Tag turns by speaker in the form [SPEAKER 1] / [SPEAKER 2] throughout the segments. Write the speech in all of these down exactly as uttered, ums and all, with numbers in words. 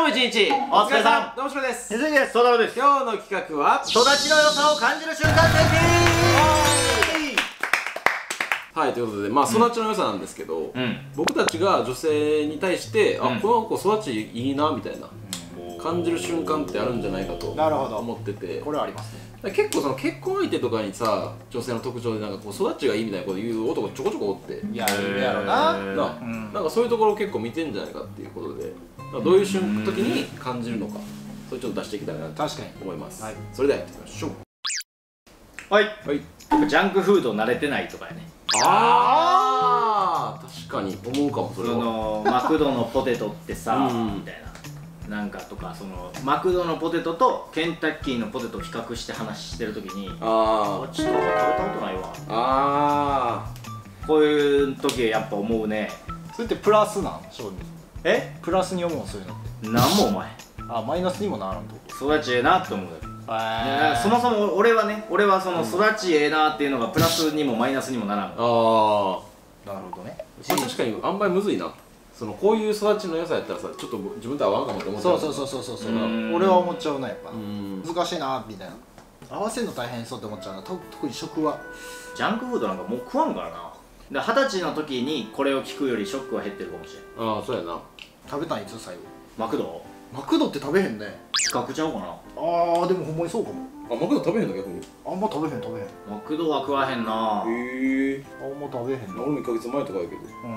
[SPEAKER 1] も一日お疲れさん。どうもしろです。
[SPEAKER 2] ゆずきです。そうだろです。
[SPEAKER 1] 今日の企画は
[SPEAKER 2] 育ちの良さを感じる瞬間宣言。
[SPEAKER 1] はい、ということで、まあ育ちの良さなんですけど、うん、僕たちが女性に対して、うん、あ、この子育ちいいなみたいな、うん、感じる瞬間ってあるんじゃないかと思ってて、
[SPEAKER 2] これはありますね。
[SPEAKER 1] 結構その結婚相手とかにさ、女性の特徴でなんかこう育ちがいいみたいなこと言う男ちょこちょこおって、
[SPEAKER 2] いや、いるやろな。な、
[SPEAKER 1] うん、なんかそういうところを結構見てんじゃないかっていうことで、どういう瞬間時に感じるのか、それちょっと出していきたいなと思います。はい、それではやってみましょう。
[SPEAKER 2] はい。はい。ジャンクフード慣れてないとかやね。
[SPEAKER 1] ああ、確かに思うかも。それは
[SPEAKER 2] そのマクドのポテトってさ、みたいな。なんかとか、そのマクドのポテトとケンタッキーのポテトを比較して話してるときに、ああ、ちょっと食べたことないわ。ああ、こういう時やっぱ思うね。
[SPEAKER 3] それってプラスなん？正味。
[SPEAKER 2] え？
[SPEAKER 3] プラスに思う、そういうのって。
[SPEAKER 2] なんもお前。
[SPEAKER 3] あ、マイナスにもならんと。
[SPEAKER 2] 育ちええなって思う。そもそも俺はね、俺はその育ちええなっていうのがプラスにもマイナスにもならん。ああ、
[SPEAKER 3] なるほどね。
[SPEAKER 1] 確かにあんまりむずいな。そのこういう育ちの良さやったらさ、ちょっと自分と合わんかもって思っちゃう。
[SPEAKER 3] そうそうそうそうそう。俺は思っちゃうな、やっぱ難しいなみたいな。合わせるの大変そうって思っちゃうな。特に食は
[SPEAKER 2] ジャンクフードなんかもう食わんからな。二十歳の時にこれを聞くよりショックは減ってるかもしれん。
[SPEAKER 1] ああ、そうやな。
[SPEAKER 3] 食べたんいつ最後？
[SPEAKER 2] マクド？
[SPEAKER 3] マクドって食べへんね。
[SPEAKER 2] 比較ちゃうかな。
[SPEAKER 3] ああ、でもほんまにそうかも。
[SPEAKER 1] あ、マクド食べへんの逆に。
[SPEAKER 3] あんま食べへん食べへん。
[SPEAKER 2] マクドは食わへんな。へ
[SPEAKER 3] え。あんま食べへんな。
[SPEAKER 1] 俺もいっかげつまえとかやけど。
[SPEAKER 2] うん。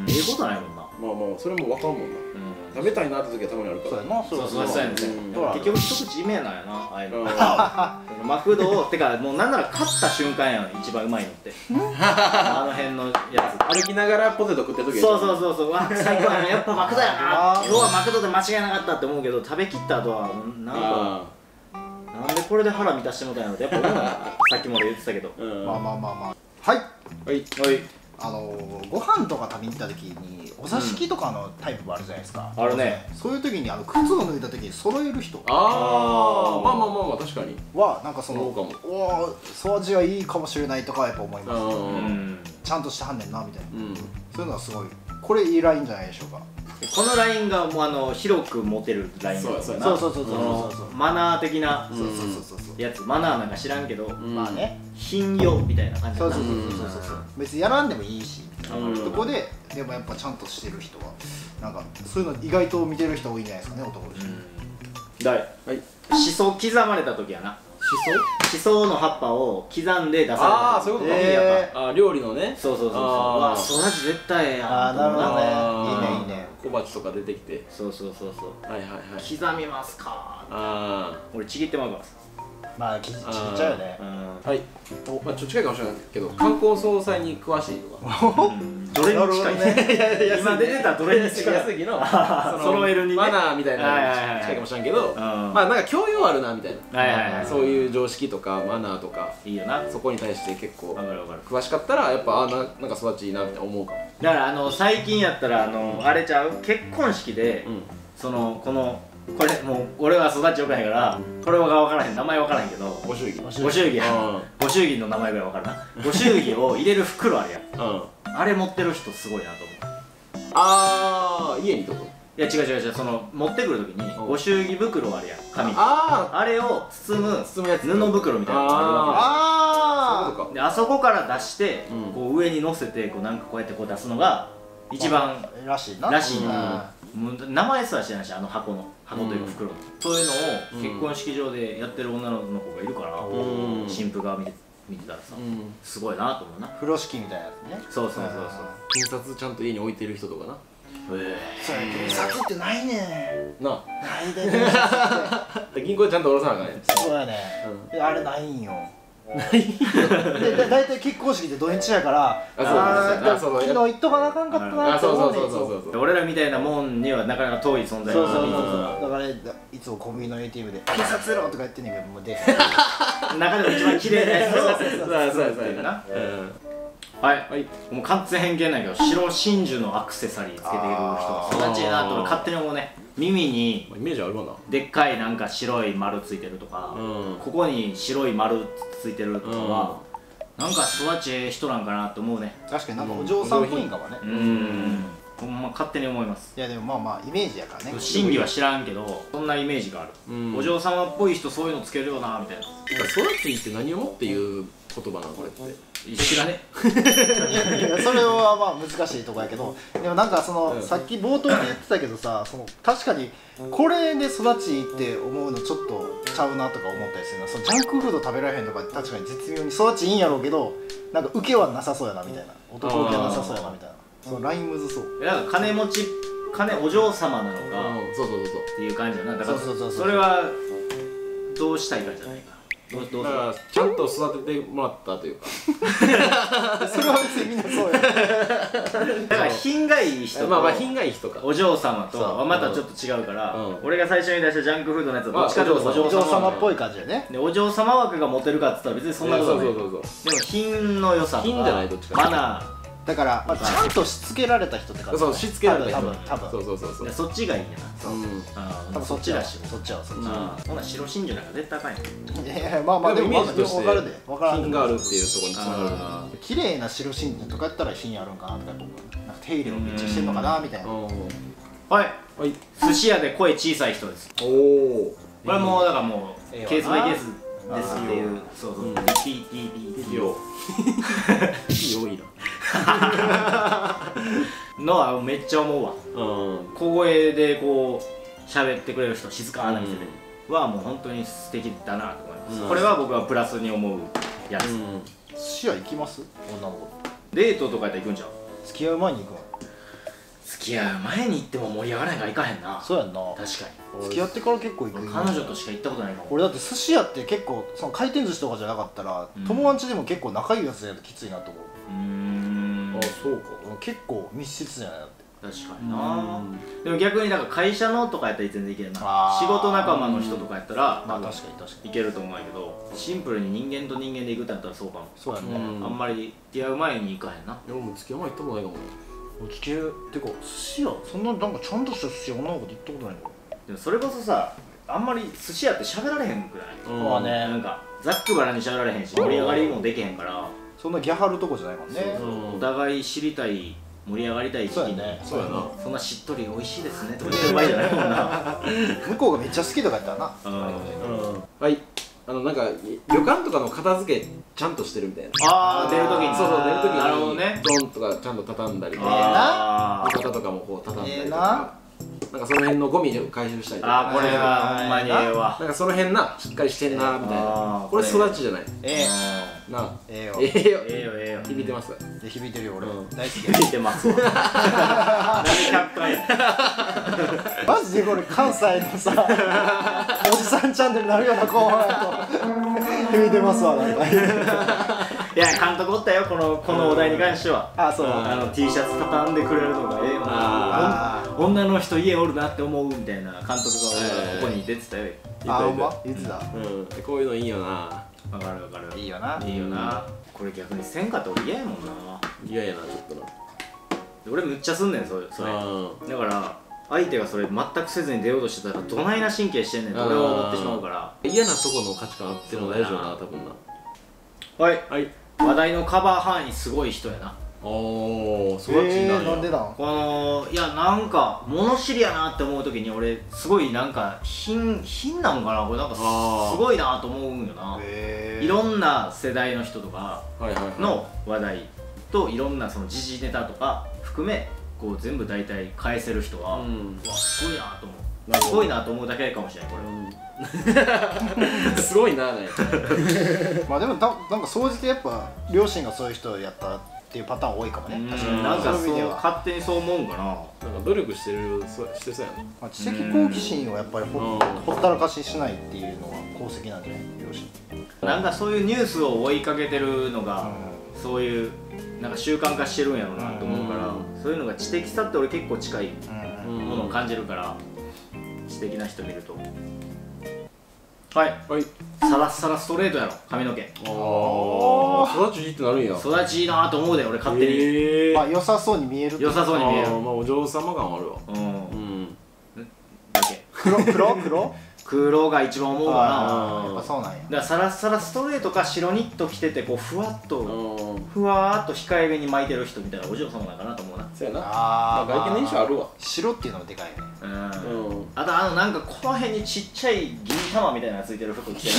[SPEAKER 2] ええことないもんな。
[SPEAKER 1] まあまあ、それも分かんもんな。食べたいなって時はたまにあるから。
[SPEAKER 3] そうやな。
[SPEAKER 2] そうそうそうやね。結局一口目なんやな、ああいうの。マクドを、てかもうなんなら勝った瞬間やん、一番うまいのって。あの辺のやつ。
[SPEAKER 1] 歩きながらポテト食ってる時。
[SPEAKER 2] そうそうそうそう。わ、最高やな。やっぱマクドやな。今日はマクドで間違いなかったって思うけど、食べきった後はなんか。なんでこれで腹満たしてもたんやろってやっぱ思うな。さっきも俺言ってたけど。
[SPEAKER 3] まあまあまあまあ。はい。
[SPEAKER 1] はい。
[SPEAKER 3] はい。あのご飯とか食べに行った時にお座敷とかのタイプもあるじゃないですか。
[SPEAKER 2] あるね。
[SPEAKER 3] そういう時にあの靴を脱いだ時に揃える人。
[SPEAKER 1] ああ、まあまあまあまあ確かに。
[SPEAKER 3] はなんかそのおお、掃除はいいかもしれないとかはやっぱ思います。ちゃんとしてはんねんなみたいな。そういうのはすごい。これいいラインじゃないでしょうか。
[SPEAKER 2] このラインがもうあの広く持てるライン。そう
[SPEAKER 3] そうそうそうそうそう。
[SPEAKER 2] マナー的なやつ。マナーなんか知らんけど、まあね、品用みたいな感じ。
[SPEAKER 3] そうそうそうそうそう。別にやらんでもいいし。そこででもやっぱちゃんとしてる人はなんかそういうの意外と見てる人多いんじゃないですかね、男の人。
[SPEAKER 2] だい、しそ刻まれた時やな。しそ？しその葉っぱを刻んで出された。
[SPEAKER 1] ああ、そういうことか。ああ、料理のね。
[SPEAKER 2] そうそうそうそう。わあ、そらじ絶対ええやん。
[SPEAKER 3] ああ、なるほどね。いいねいいね。
[SPEAKER 1] 小鉢とか出てきて。
[SPEAKER 2] そうそうそうそう。
[SPEAKER 1] はいはいはい。
[SPEAKER 2] 刻みますか。ああ。俺ちぎってまうからさ。
[SPEAKER 3] まあちぎっちゃうよね。
[SPEAKER 1] はい。まあちょっと近いかもしれないけど、観光総裁に詳しいとか。
[SPEAKER 2] どれに近いね。今出てたどれに近い。
[SPEAKER 1] 安木の
[SPEAKER 2] 揃えるに
[SPEAKER 1] マナーみたいな近いかもしれんけど、まあなんか教養あるなみたいな。そういう常識とかマナーとかいいよな。そこに対して結構詳しかったらやっぱあなんか育ちいいなみたいな思うかも。
[SPEAKER 2] だからあの最近やったらあのあれちゃう、結婚式でそのこのこれもう俺は育ちよくないからこれが分からへん、名前分からへんけど、
[SPEAKER 1] ご祝儀
[SPEAKER 2] ご祝儀ご祝儀の名前ぐらい分かるな。ご祝儀を入れる袋あるやん。あれ持ってる人すごいなと思う。
[SPEAKER 1] ああ、家にとこ。
[SPEAKER 2] いや違う違う違う、その持ってくる時にご祝儀袋あるやん、紙。ああれを包む包むやつ、布袋みたいなのがあるわけ。ああ、であそこから出してこう上に乗せてこうなんかこうやってこう出すのが一番
[SPEAKER 3] らしいな。
[SPEAKER 2] らしいな。名前すら知らないし、あの箱の箱というか袋の、そういうのを結婚式場でやってる女の子がいるから、新婦が見て見てたらさ、すごいなと思うな。
[SPEAKER 3] 風呂敷みたいなやつね。
[SPEAKER 2] そうそうそうそう。
[SPEAKER 1] 印刷ちゃんと家に置いてる人とかな。
[SPEAKER 3] へえ、それ印刷ってないねんな。ないでね。
[SPEAKER 1] 銀行でちゃんと下ろさなあかんね。
[SPEAKER 3] そうやね。あれないんよ。ないで、大体結婚式って土日やから、昨日行っとかなあかんかったなって思うねん。
[SPEAKER 2] 俺らみたいなもんにはなかなか遠い存在。
[SPEAKER 3] そうそうそうそう。だからいつもコンビニの エーティーエムで「印刷ろ!」とか言ってんねんけど、もうで
[SPEAKER 2] 中でも一番綺麗なやつを
[SPEAKER 1] そうそうそうそうな。
[SPEAKER 2] はい、もう完全偏見ないけど白真珠のアクセサリーつけている人が育ちいいなと俺勝手に思うね。耳に
[SPEAKER 1] イメージあるわな。
[SPEAKER 2] でっかいなんか白い丸ついてるとか、ここに白い丸ついてるとかはなんか育ちええ人なんかなと思うね。
[SPEAKER 3] 確かになんかお嬢さんっぽいんかもね。
[SPEAKER 2] うん。 ほんま勝手に思います。
[SPEAKER 3] いやでもまあまあイメージやからね。
[SPEAKER 2] 真偽は知らんけどそんなイメージがある、うん、お嬢様っぽい人そういうのつけるよなみたいな。
[SPEAKER 1] 育ちいいって何をもっていう言葉なのこれって
[SPEAKER 2] 知らね
[SPEAKER 3] いやそれはまあ難しいとこやけど、でもなんかその、うん、さっき冒頭で言ってたけどさ、その確かにこれで育ちいいって思うのちょっとちゃうなとか思ったりするな。そのジャンクフード食べられへんとか確かに絶妙に育ちいいんやろうけど、なんか受けはなさそうやなみたいな、男受けはなさそうやなみたいな、そのラインむずそう。
[SPEAKER 2] なんか金持ち金お嬢様なのか、
[SPEAKER 1] そうそうそうそう
[SPEAKER 2] っていう感じやな。だからそれはどうしたいかじゃないか。だ
[SPEAKER 1] からちゃんと育ててもらったというか
[SPEAKER 3] それは別にみんなそうや
[SPEAKER 2] だから品がいい人と
[SPEAKER 1] まあまあ品がいい人か
[SPEAKER 2] お嬢様とはまたちょっと違うから、俺が最初に出したジャンクフードのやつはどっちかというと
[SPEAKER 3] お嬢様っぽい感じやね。
[SPEAKER 2] でお嬢様枠がモテるかって言ったら別にそんなことない。でも品の良さとか
[SPEAKER 1] 品じゃないどっちか
[SPEAKER 2] マナー
[SPEAKER 3] だから、まあ、ちゃんとしつけられた人って感じ、
[SPEAKER 1] そうしつけられた人
[SPEAKER 3] 多分多分
[SPEAKER 1] そうそうそうそう
[SPEAKER 2] そっちがいいんやな。
[SPEAKER 3] そう多分そっちだしそっちはそっち
[SPEAKER 2] ほな白真珠なんか絶対あかんやん。
[SPEAKER 3] いやまあまあでもイメージとして
[SPEAKER 1] 品があるっていうところにつながる。
[SPEAKER 3] 綺麗な白真珠とかやったら品あるんかなとかなんか手入れをめっちゃしてんのかなみたいな。
[SPEAKER 2] はい寿司屋で声小さい人です。おおこれもうだからもうケースバイケースですっていう。そうそう ピーピーピーピーよ多いなのはめっちゃ思うわ。小声でこう喋ってくれる人、静かな店ではもう本当に素敵だなと思います。これは僕はプラスに思うやつ。
[SPEAKER 3] 寿司屋行きます？女の子
[SPEAKER 2] デートとかやったら行くんじゃん。
[SPEAKER 3] 付き合う前に行くの？
[SPEAKER 2] 付き合う前に行っても盛り上がらないから行かへんな。
[SPEAKER 3] そうやんな。
[SPEAKER 2] 確かに
[SPEAKER 3] 付き合ってから結構行く。
[SPEAKER 2] 彼女としか行ったことないかも。
[SPEAKER 3] 俺だって寿司屋って結構その回転寿司とかじゃなかったら、うん、友達でも結構仲いいやつやときついなと思う。うーんあそうか。結構密室じゃないだって。
[SPEAKER 2] 確かにな。でも逆にだから会社のとかやったら全然いけるな。仕事仲間の人とかやったら
[SPEAKER 3] まあ確かに確かにい
[SPEAKER 2] けると思うんやけど、シンプルに人間と人間で行くってなったらそうかも。
[SPEAKER 3] そうやね。
[SPEAKER 2] あんまり付き合う前に行かへんな。
[SPEAKER 1] でも付き合う前行ったことないかも。
[SPEAKER 3] 付き合うってか寿司屋そんななんかちゃんとした寿司屋女の子で行ったことないの。
[SPEAKER 2] でもそれこそさあんまり寿司屋って喋られへんくらい。まあねなんかざっくばらに喋られへんし盛り上がりもできへんから。
[SPEAKER 3] そんなギャハるとこじゃないもんね。
[SPEAKER 2] お互い知りたい盛り上がりたい時期に
[SPEAKER 1] そうやな
[SPEAKER 2] そんなしっとり美味しいですねとか言ってる場合じゃないもんな。
[SPEAKER 3] 向こうがめっちゃ好きとかやったらな。
[SPEAKER 1] はいあのなんか旅館とかの片付けちゃんとしてるみたいな。
[SPEAKER 2] ああ出るときに
[SPEAKER 1] そうそう出るときに
[SPEAKER 2] なるほどね
[SPEAKER 1] ドンとかちゃんと畳んだりとか浴衣とかもこう畳んだりとかなんかその辺のゴミを回収したりとか。
[SPEAKER 2] ああこれはほんまにええわ。
[SPEAKER 1] なんかその辺なしっかりしてんなみたいな。これ育ちじゃない。
[SPEAKER 3] え
[SPEAKER 1] えな
[SPEAKER 3] ええよ
[SPEAKER 1] ええよ
[SPEAKER 2] ええよええよ
[SPEAKER 1] 響いてます。
[SPEAKER 3] 響いてるよ俺大好き。
[SPEAKER 2] 響いてますわ。何百回
[SPEAKER 3] マジでこれ関西のさおじさんチャンネルになるような後半やと響いてますわなんか。
[SPEAKER 2] いや監督おったよこのこのお題に関しては。
[SPEAKER 3] あそう
[SPEAKER 2] あの T シャツ畳んでくれるのがええよな。女の人家おるなって思うみたいな監督がここに出てたよ。
[SPEAKER 3] あほんま言ってた。
[SPEAKER 1] こういうのいいよな。
[SPEAKER 2] わかるわかる。
[SPEAKER 3] いいよない
[SPEAKER 2] いよな。これ逆にせんかって俺嫌やもんな。
[SPEAKER 1] 嫌やなちょっとな。
[SPEAKER 2] 俺むっちゃすんねんそれそれだから相手がそれ全くせずに出ようとしてたらどないな神経してんねんって俺は思ってしまうから。
[SPEAKER 1] 嫌なとこの価値観あっての大丈夫な多分な。
[SPEAKER 2] はいはい話題のカバー範囲すごい人やな。
[SPEAKER 1] おお育ちなんや。
[SPEAKER 3] なんでなん
[SPEAKER 2] このいやなんか物知りやなって思う時に俺すごいなんか品品なんかなこれなんかすごいなと思うんよな。いろんな世代の人とかの話題といろんなその時事ネタとか含めこう全部大体返せる人は、うん、うわすごいなと思う。すごいなと思うだけかもしれないこ
[SPEAKER 1] れ。すごいなね。
[SPEAKER 3] まあでもたなんか総じてやっぱ両親がそういう人やったっていうパターン多いかもね。確かに
[SPEAKER 2] なんかそう勝手にそう思うんかな。
[SPEAKER 1] なんか努力してるしてそうやな。
[SPEAKER 3] まあ知的好奇心をやっぱり ほ, ほったらかししないっていうのは功績なんじゃない両親。
[SPEAKER 2] なんかそういうニュースを追いかけてるのが、うん、そういうなんか習慣化してるんやろうなと思うから、うん、そういうのが知的さって俺結構近いものを感じるから、うん、知的な人見るとはい、はい、サラッサラストレートやろ髪の毛。
[SPEAKER 1] ああ育ちいいってなるんや。
[SPEAKER 2] 育ちいいなと思うで俺勝手に。
[SPEAKER 3] えー、あ良さそうに見える。
[SPEAKER 2] 良さそうに見える。
[SPEAKER 1] まあお嬢様感あるわ。うん、うん、
[SPEAKER 3] だけ黒黒黒
[SPEAKER 2] 黒が一番思うかな。
[SPEAKER 3] やっぱそうなんや。
[SPEAKER 2] だからサラッサラストレートか白ニット着ててこうふわっとふわーっと控えめに巻いてる人みたいなお嬢様なんかなと思うな。
[SPEAKER 1] そうやな。ああ外見の印象あるわ。
[SPEAKER 3] 白っていうのもでかいね。
[SPEAKER 2] うん、あとあのなんかこの辺にちっちゃい銀玉みたいなのついてる服着てる。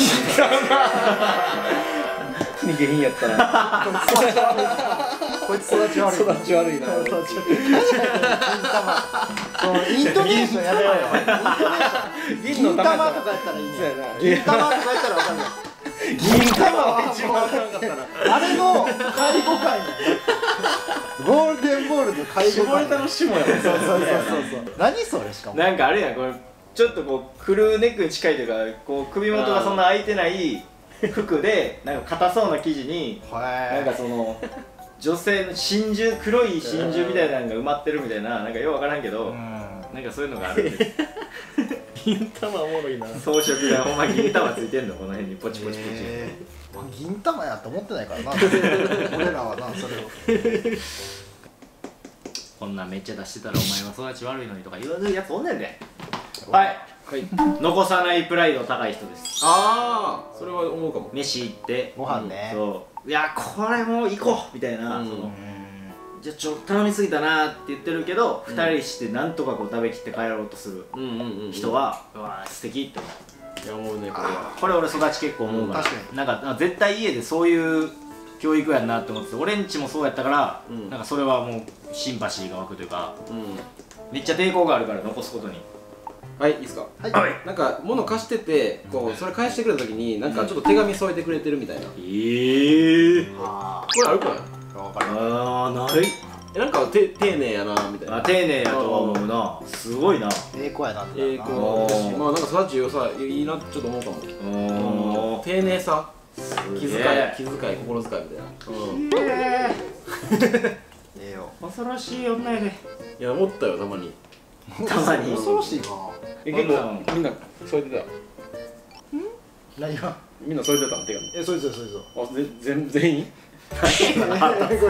[SPEAKER 1] 本当に下品やったな。
[SPEAKER 3] こいつ育ち悪い。
[SPEAKER 1] 育ち悪いな。
[SPEAKER 3] 銀玉。そのイントネーションやめろよ。銀玉とかやったらいいね。銀玉とかやったらわかんない。銀玉は一番わかんなかったな。あれの介護会ね。ゴールデンボールの介護会。
[SPEAKER 1] 下ネタの下やもん。そうそうそう
[SPEAKER 3] そう。何それしかも。
[SPEAKER 2] なんかあれやこれちょっとこうクルーネックに近いというかこう首元がそんな開いてない服でなんか硬そうな生地になんかその女性の真珠黒い真珠みたいなのが埋まってるみたいななんかよくわからんけどなんかそういうのがあるんです。
[SPEAKER 1] 銀玉おもろいな。
[SPEAKER 2] 装飾がほんま銀玉ついてんのこの辺にポチポチポチ。
[SPEAKER 3] 銀玉やと思ってないからな。俺らはなそれを。
[SPEAKER 2] こんなんめっちゃ出してたらお前は育ち悪いのにとか言われるやつおんねんで。はい、はい、残さないプライド高い人です。
[SPEAKER 1] ああそれは思うかも。
[SPEAKER 2] 飯行って
[SPEAKER 3] ご飯ね、
[SPEAKER 2] そういやこれもう行こうみたいな、うん、そのじゃあちょっと頼みすぎたなって言ってるけど、うん、ふたりしてなんとかこう食べきって帰ろうとする人はうわ素敵って思う。
[SPEAKER 1] いや思うねこれは。
[SPEAKER 2] これ俺育ち結構思うから、うん、確かになんか絶対家でそういう教育やんなって思ってて、俺んちもそうやったから、うん、なんかそれはもうシンパシーが湧くというか、うん、めっちゃ抵抗があるから残すことに。
[SPEAKER 1] はい、いいですか。はい。なんか物貸してて、こうそれ返してくれた時になんかちょっと手紙添えてくれてるみたいな。ええ。これあるかな。わかる。ああない。えなんかて丁寧やなみたいな。
[SPEAKER 2] あ丁寧やとは思うな。すごいな。
[SPEAKER 3] ええ子やなって。
[SPEAKER 1] ええ子だし、まあなんか育ち良さいいなってちょっと思うかも。丁寧さ、気遣い気遣い心遣いみたいな。え
[SPEAKER 2] え。ええよ。恐ろしい女やで。
[SPEAKER 1] いや思ったよたまに。
[SPEAKER 3] たまに恐ろしいな。
[SPEAKER 1] え結構みんな添えてた。ん？
[SPEAKER 3] 何が？
[SPEAKER 1] みんな添えてた手紙。
[SPEAKER 3] え、そうですそうです。
[SPEAKER 1] あ、ぜ全全員？
[SPEAKER 3] やめろ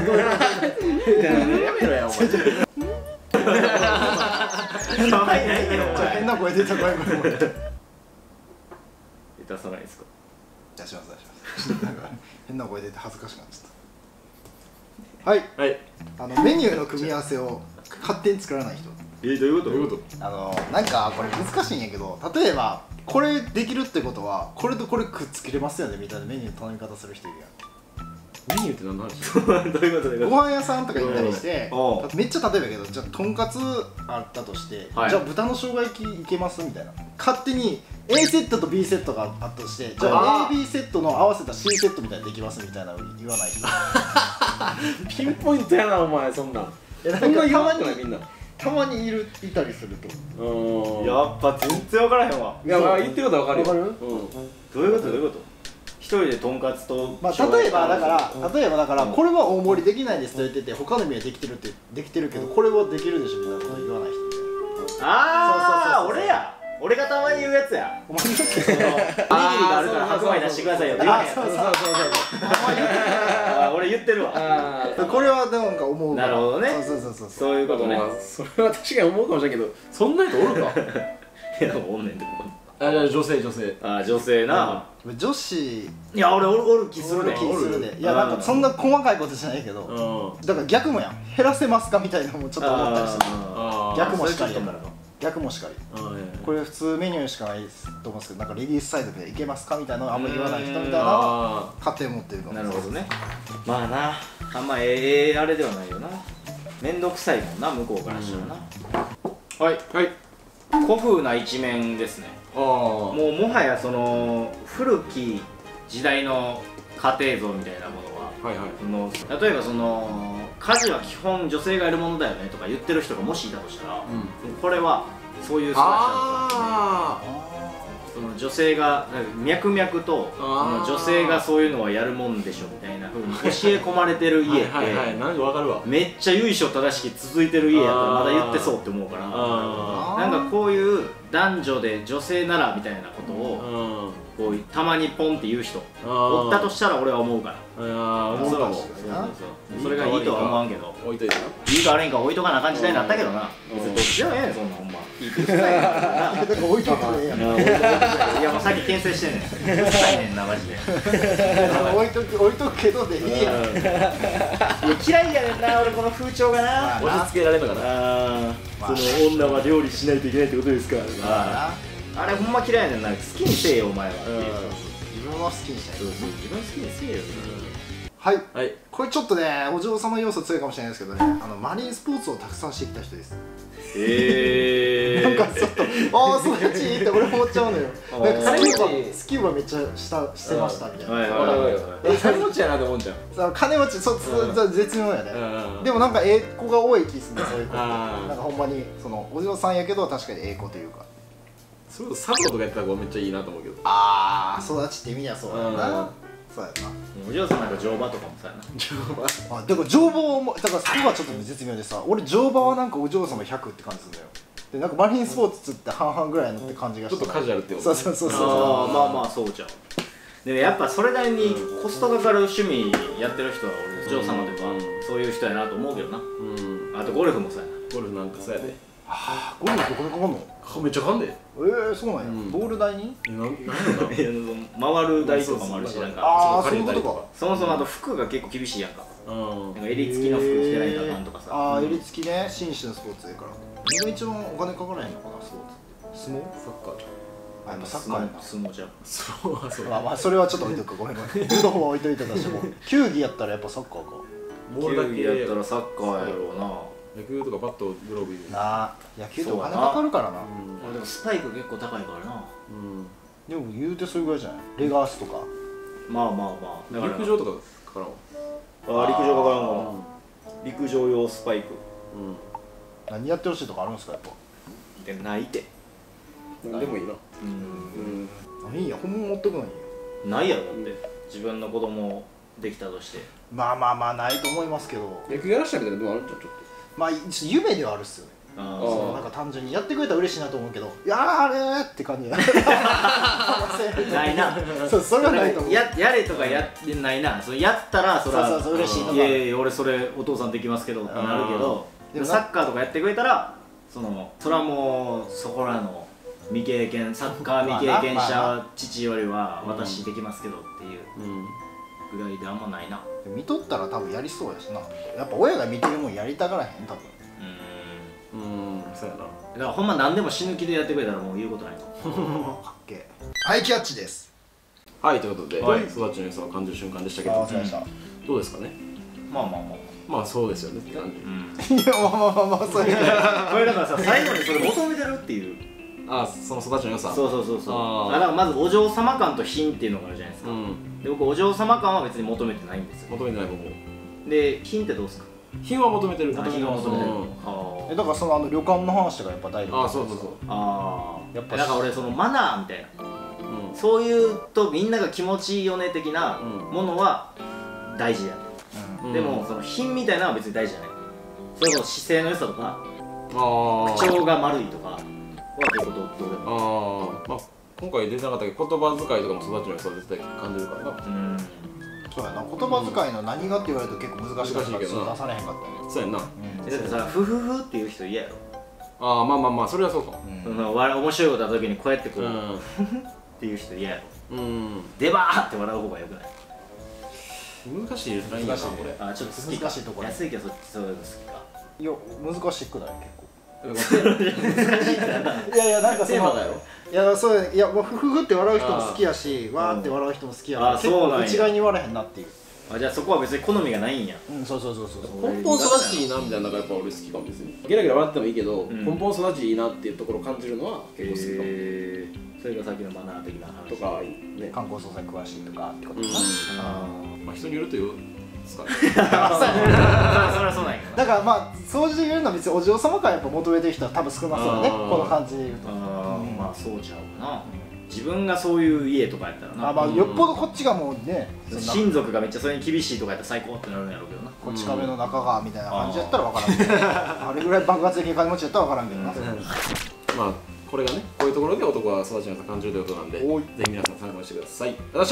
[SPEAKER 3] やお前。変な声出た声声。
[SPEAKER 2] いたさないですか？
[SPEAKER 3] 出します出します。なんか変な声出て恥ずかしくなっちゃった。はい。はい。あのメニューの組み合わせを勝手に作らない人。
[SPEAKER 2] えー、どういうことどういうこ
[SPEAKER 3] と？あのなんかこれ難しいんやけど、例えばこれできるってことはこれとこれくっつけれますよねみたいなメニューの頼み方する人いるやん。
[SPEAKER 1] メニューって何の話？
[SPEAKER 2] どういうこと？
[SPEAKER 3] ご飯屋さんとか行ったりしてめっちゃ例えばやけど、じゃあとんかつあったとして、はい、じゃあ豚の生姜焼きいけますみたいな、勝手に A セットと B セットがあったとして、じゃあ エービー セットの合わせた C セットみたいなできますみたいな言わない人。
[SPEAKER 1] ピンポイントやなお前そんなん。
[SPEAKER 3] そんな言わんくないみんな。たまにいるいたりする
[SPEAKER 2] と。やっぱ全然分からへんわ。
[SPEAKER 1] いやまあ言ってることは分かるよ。
[SPEAKER 2] どういうことどういうこと？一人でとんかつと、
[SPEAKER 3] まあ例えばだから例えばだからこれは大盛りできないですと言ってて他のメニューできてるってできてるけどこれはできるでしょみたいなこと言わない人。
[SPEAKER 2] ああ俺や。俺がたまに言うやつや。お前にとってそのおにぎりがあるから白米出してくださいよって言わへん。そうそうそうそう。俺言ってるわ。
[SPEAKER 3] これはなんか思う。
[SPEAKER 2] なるほどね。
[SPEAKER 3] そうそうそう
[SPEAKER 2] そういうことね。
[SPEAKER 1] それは確かに思うかもしれんけど、そんな人おるか。
[SPEAKER 2] いやおんねんってここ。
[SPEAKER 1] あ女性女性。
[SPEAKER 2] あ女性な。
[SPEAKER 3] 女子。い
[SPEAKER 2] や俺おる気するね。
[SPEAKER 3] 気するね。いやなんかそんな細かいことじゃないけど。だから逆もやん。減らせますかみたいなのもちょっと思ったりする。逆もしかり。逆もしかり。これ普通メニューしかないと思うんですけど、なんかレディースサイドでいけますかみたいなのあんまり言わない人みたいなのは勝手に持ってるかも。
[SPEAKER 2] なるほどね。まあな、あんまええあれではないよな。面倒くさいもんな向こうからしたらな。はいはい。古風な一面ですね。もうもはやその古き時代の家庭像みたいなものは、はいはい、その例えばその家事は基本女性がやるものだよねとか言ってる人がもしいたとしたら、うん、これはそういう育ちなんですよ。その女性が脈々とその女性がそういうのはやるもんでしょみたいな風に教え込まれてる家ってめっちゃ由緒正しき続いてる家やったらまだ言ってそうって思うから、なんかこういう男女で女性ならみたいなことをこうたまにポンって言う人おったとしたら俺は思うから。ああ、そうかも。それがいいとは思わんけど、置いといてな。いいか悪いんか置いとかなあかん時代になったけどな。別にどっちでもええねんそんなほんま。 聞いてる人ないからな。
[SPEAKER 3] だから置いといたらええやん。
[SPEAKER 2] いやもうさっき牽制してんねん。うるさいねんなマジで。
[SPEAKER 3] 置いとく置いとくけどでいいやん。
[SPEAKER 2] 嫌いやねんな俺この風潮がな。
[SPEAKER 1] 押し付けられるのかな。
[SPEAKER 2] その女は料理しないといけないってことですか。あれほんま嫌いやねんな。好きにせえよお前は。
[SPEAKER 3] 自分は好きにしたい。
[SPEAKER 2] そうそう自分好きにせえよ。
[SPEAKER 3] はい、はい、これちょっとねお嬢様要素強いかもしれないですけどね、あのマリンスポーツをたくさんしてきた人です。
[SPEAKER 2] へえー、
[SPEAKER 3] なんかちょっとああそっちいいって俺思っちゃうのよ。なんかスキューバスキューバめっちゃしたしてましたみたいな。はいはいはいはい。
[SPEAKER 1] 金持ちやなと思うんじゃん。
[SPEAKER 3] さ金持ちそそ絶妙やね。でもなんかええ子が多い気するねそういう子って。なんかほんまにそのお嬢さんやけど確かにええ子というか。
[SPEAKER 1] それこそサブロとかやったらめっちゃいいなと思うけど。
[SPEAKER 3] ああ育ちって意味にはそうだな。そうやな。
[SPEAKER 2] お嬢さんなんか乗馬とかもさやな。
[SPEAKER 3] 乗馬。あ、だから乗馬もだからそこがちょっと絶妙でさ、俺乗馬はなんかお嬢様ひゃくって感じするんだよ。でなんかマリンスポーツって半々ぐらいのって感じがして。
[SPEAKER 1] ちょっとカジュアルってこと。
[SPEAKER 3] そうそうそうそう。
[SPEAKER 2] ああまあまあそうじゃん。でもやっぱそれなりにコストかかる趣味やってる人は俺お嬢様とかそういう人やなと思うけどな。うん。あとゴルフもさやな。
[SPEAKER 1] ゴルフなんかそうやで。
[SPEAKER 3] はあ、ゴルフどこでかかんの？
[SPEAKER 1] めっちゃかかんで。
[SPEAKER 3] ええそうなんや。ボール台に？
[SPEAKER 2] なんなん回る台とかもあるしなんか。
[SPEAKER 3] ああそういうことか。
[SPEAKER 2] そもそもあと服が結構厳しいやんか。なんか襟付きの服着てないとあかんとかさ。
[SPEAKER 3] ああ襟付きね紳士のスポーツやから。何が一番お金かからへんのかなスポーツ？相撲？サッカーじゃん。あ、サッカーやな。
[SPEAKER 2] 相撲じゃん。
[SPEAKER 1] そうそう。
[SPEAKER 3] まあまあそれはちょっと置いとく。ごめんごめん。ルドホは置いといたとしても、球技やったらやっぱサッカーか。
[SPEAKER 2] 球技やったらサッカーやろうな。
[SPEAKER 1] 野球とかバットグローブいる
[SPEAKER 3] なあ。野球ってお金かかるからな。
[SPEAKER 2] でもスパイク結構高いからな。
[SPEAKER 3] でも言うてそれぐらいじゃない？レガースとか。
[SPEAKER 2] まあまあま
[SPEAKER 1] あ陸上とかかからん。
[SPEAKER 2] ああ陸上かからんわ。陸上用スパイク。
[SPEAKER 3] 何やってほしいとかあるんですかやっぱ。
[SPEAKER 2] でないて。
[SPEAKER 1] 何でもいいな。
[SPEAKER 3] うん。いいやほんま持ってくのに。
[SPEAKER 2] ないやろだって自分の子供できたとして。
[SPEAKER 3] まあまあまあないと思いますけど。
[SPEAKER 1] 野球やらしたみたいなのあるんじゃんちょっと。
[SPEAKER 3] まあ夢ではあるっすよね。ああなんか単純にやってくれたら嬉しいなと思うけど、いやーあれーって感じ
[SPEAKER 2] ないな。
[SPEAKER 3] そうそれはないと思う。
[SPEAKER 2] ややれとかやってないな。それやったらそれは
[SPEAKER 3] そうそう嬉しいとか。
[SPEAKER 2] いやいや俺それお父さんできますけどってなるけど、でもサッカーとかやってくれたらそのそれはもうそこらの未経験サッカー未経験者父よりは私できますけどっていうぐらいであんまないな。
[SPEAKER 3] 見とったら多分やりそうやしな。やっぱ親が見てるもんやりたがらへん多分。
[SPEAKER 1] うんうんそうやな。
[SPEAKER 2] だからほんま何でも死ぬ気でやってくれたらもう言うことないと。
[SPEAKER 3] かっけー。アイキャッチです。
[SPEAKER 1] はいということで育ちの良さを感じる瞬間でしたけど、どうですかね。
[SPEAKER 2] まあまあまあ
[SPEAKER 1] まあそうですよねって感
[SPEAKER 3] じ。いやまあまあまあまあそういう
[SPEAKER 2] これだからさ最後にそれ求めてるっていう。
[SPEAKER 1] あその育ちの良さ。
[SPEAKER 2] そうそうそうそう。だからまずお嬢様感と品っていうのがあるじゃないですか。で僕お嬢様感は別に求めてないんですよ。
[SPEAKER 1] 求めてない僕も。
[SPEAKER 2] で品ってどうですか。
[SPEAKER 1] 品は求めてる。
[SPEAKER 2] 品は求めてる。
[SPEAKER 3] えだからそのあの旅館の話とかやっぱ大事。
[SPEAKER 1] あそうそうそう。
[SPEAKER 2] ああやっぱだから俺そのマナーみたいな、そういうとみんなが気持ちいいよね的なものは大事やね。でもその品みたいなのは別に大事じゃない。それこそ姿勢の良さとか口調が丸いとかは結構どうでも。
[SPEAKER 1] ああまあ今回出てなかったけど言葉遣いとかも育ちの良さは絶対感じるからな。うん
[SPEAKER 3] そうやな、言葉遣いの何がって言われると結構難しいから出されへんかったね。
[SPEAKER 1] そうやな。
[SPEAKER 2] だってさフフフっていう人嫌やろ。
[SPEAKER 1] ああまあまあまあそれはそうかも。
[SPEAKER 2] 面白いことあった時にこうやってこうフフっていう人嫌やろ。でばーって笑う方がよくない。
[SPEAKER 1] 難しいラインやなこれ。
[SPEAKER 2] あちょっと好きか。安いけどそういうの好きか。
[SPEAKER 3] いや難しくない結構。いやいやなんかそのいやそういやフフフって笑う人も好きやしわーって笑う人も好きやから結構一概に言われへんなっていう。
[SPEAKER 2] あじゃあそこは別に好みがないんや。
[SPEAKER 3] うんそうそうそうそう。
[SPEAKER 1] 根本育ちいいなみたいなのがやっぱ俺好きかも別に。ゲラゲラ笑ってもいいけど根本育ちいいなっていうところを感じるのは結構好きかも。
[SPEAKER 2] それがさっきのマナー的な話
[SPEAKER 1] とか
[SPEAKER 3] ね観光総裁詳しいとかってことかな。
[SPEAKER 1] まあ人によるというそれ
[SPEAKER 2] はそうなんや。
[SPEAKER 3] だからまあ掃除で言うのは別にお嬢様からやっぱ求めてる人は多分少なそうねこの感じで言うと。
[SPEAKER 2] まあそうちゃうかな。自分がそういう家とかやったらな。
[SPEAKER 3] まあよっぽどこっちがもうね
[SPEAKER 2] 親族がめっちゃそれに厳しいとかやったら最高ってなるんやろうけどな。
[SPEAKER 3] こっち壁の中がみたいな感じやったら分からんけどあれぐらい爆発的に金持ちやったら分からんけどな。
[SPEAKER 1] まあこれがねこういうところで男は育ちの良さ感じるということなんでぜひ皆さん参考にしてください。ありがとうございました。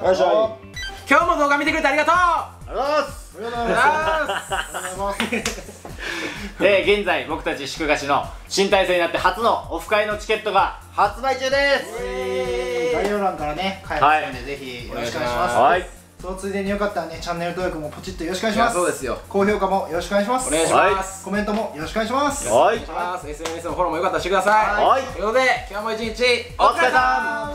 [SPEAKER 3] よいしょ。
[SPEAKER 1] 今日も動画見てくれてありがとう。
[SPEAKER 2] ありがとうございます。
[SPEAKER 3] ありがとうございます。
[SPEAKER 2] で現在僕たち祝賀市の新体制になって初のオフ会のチケットが発売中です。
[SPEAKER 3] 概要欄からね書いてますので、ぜひよろしくお願いします。はい、そのついでによかったらね、チャンネル登録もポチッとよろしくお願いします。そうですよ。高評価もよろしくお願いします。お願いします。コメントもよろしくお願いします。はい、 エスエヌエス のフォローもよかったらしてください。はい、ということで今日も一日お疲れさん。